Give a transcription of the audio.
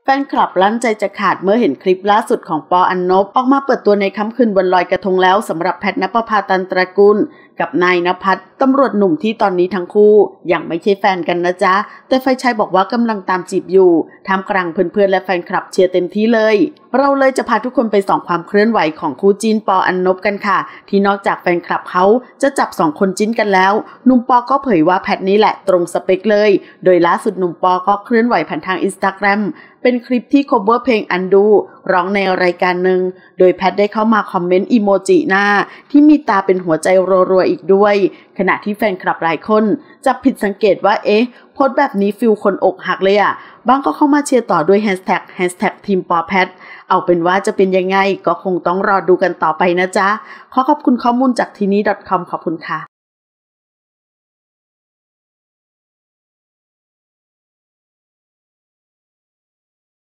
แฟนคลับลั่นใจจะขาดเมื่อเห็นคลิปล่าสุดของปอ อันนบออกมาเปิดตัวในค่ำคืนวันลอยกระทงแล้วสำหรับแพทณปภา ตันตระกูลกับนายณภัทรตำรวจหนุ่มที่ตอนนี้ทั้งคู่ยังไม่ใช่แฟนกันนะจ๊ะแต่ฝ่ายชายบอกว่ากำลังตามจีบอยู่ท่ามกลางเพื่อนๆและแฟนคลับเชียร์เต็มที่เลยเราเลยจะพาทุกคนไปส่องความเคลื่อนไหวของคู่จิ้นปอ อันนบกันค่ะที่นอกจากแฟนคลับเขาจะจับ2คนจิ้นกันแล้วหนุ่มปอก็เผยว่าแพทนี่แหละตรงสเปคเลยโดยล่าสุดหนุ่มปอก็เคลื่อนไหวผ่านทาง Instagram เป็นคลิปที่ cover เพลงอันดูร้องในรายการหนึ่งโดยแพทได้เข้ามาคอมเมนต์อีโมจิหน้าที่มีตาเป็นหัวใจรัวๆอีกด้วยขณะที่แฟนคลับหลายคนจับผิดสังเกตว่าโพสต์แบบนี้ฟิลคนอกหักเลยอ่ะบางก็เข้ามาเชียร์ต่อด้วยแฮชแท็กทีมปอแพทเอาเป็นว่าจะเป็นยังไงก็คงต้องรอดูกันต่อไปนะจ๊ะขอบคุณข้อมูลจากทีนี้ .com ขอบคุณค่ะ